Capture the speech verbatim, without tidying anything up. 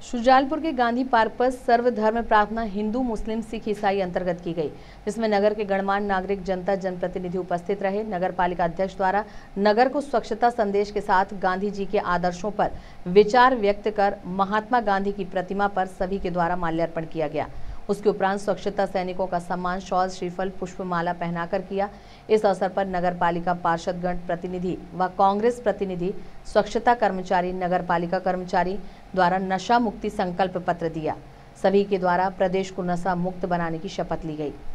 शुजालपुर के गांधी पार्क पर सर्वधर्म प्रार्थना हिंदू, मुस्लिम, सिख, ईसाई अंतर्गत की गई, जिसमें नगर के गणमान्य नागरिक, जनता, जनप्रतिनिधि उपस्थित रहे। नगर पालिका अध्यक्ष द्वारा नगर को स्वच्छता संदेश के साथ गांधी जी के आदर्शों पर विचार व्यक्त कर महात्मा गांधी की प्रतिमा पर सभी के द्वारा माल्यार्पण किया गया। उसके उपरांत स्वच्छता सैनिकों का सम्मान शॉल, श्रीफल, पुष्पमाला पहनाकर किया। इस अवसर पर नगर पालिका पार्षदगण प्रतिनिधि व कांग्रेस प्रतिनिधि, स्वच्छता कर्मचारी, नगर पालिका कर्मचारी द्वारा नशा मुक्ति संकल्प पत्र दिया। सभी के द्वारा प्रदेश को नशा मुक्त बनाने की शपथ ली गई।